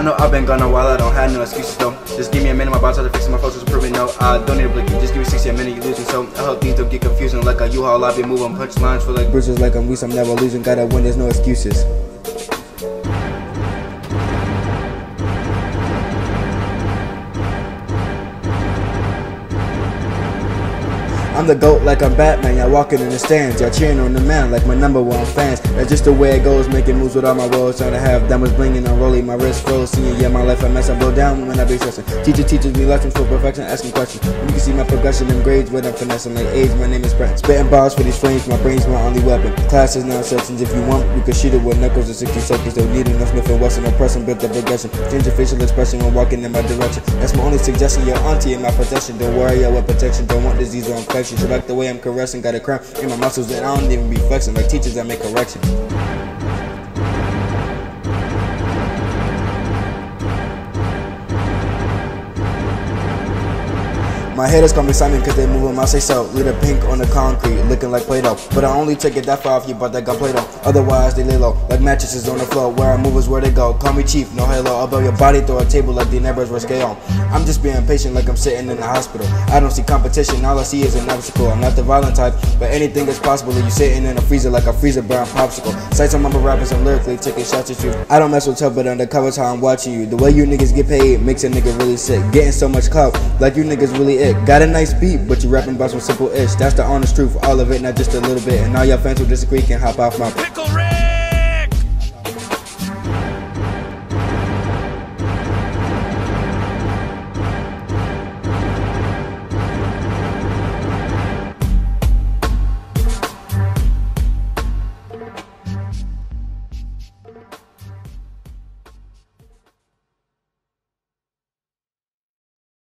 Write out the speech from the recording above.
know I've been gone a while, I don't have no excuses though. Just give me a minute, my boss had to fix my photos, improving. No, I don't need a blicky, just give me 60 a minute, you losing. So I hope things don't get confusing. Like a U-Haul, I be moving punchlines for like bruises, like I'm weak, I'm never losing. Gotta win, there's no excuses. I'm the GOAT like I'm Batman, y'all walking in the stands, y'all cheering on the man like my #1 fans. That's just the way it goes, making moves with all my rolls, trying to have diamonds blinging on rolling, my wrist froze. Seeing yeah, my life a mess, I blow down when I be stressing. Teacher teaches me lessons for perfection, asking questions. You can see my progression in grades when I'm finessing like age. My name is Brent, spitting bars for these flames, my brain's my only weapon. Class is not sections, if you want, you can shoot it with knuckles in 60 seconds. Don't need enough Smith and Wesson, oppressing, built up progression. Change your facial expression when walking in my direction. That's my only suggestion, your auntie in my possession. Don't worry, I wear protection, don't want disease or infection. You like the way I'm caressing, got a crown in my muscles and I don't even be flexing. Like teachers, I make corrections. My haters call me Simon cause they moving my say so. Little pink on the concrete, looking like Play-Doh. But I only take it that far if you bought that gun Play-Doh. Otherwise they lay low, like mattresses on the floor. Where I move is where they go. Call me chief, no halo. I'll blow your body through a table like the neighbors were scale. I'm just being patient like I'm sitting in the hospital. I don't see competition, all I see is an obstacle. I'm not the violent type, but anything is possible. You sitting in a freezer like a freezer brown popsicle. Sight some mumble rappers and lyrically taking shots at you. I don't mess with tough, but undercover's how I'm watching you. The way you niggas get paid makes a nigga really sick. Getting so much clout, like you niggas really it. Got a nice beat, but you rapping about some simple ish. That's the honest truth, all of it, not just a little bit. And all y'all fans who disagree can hop off my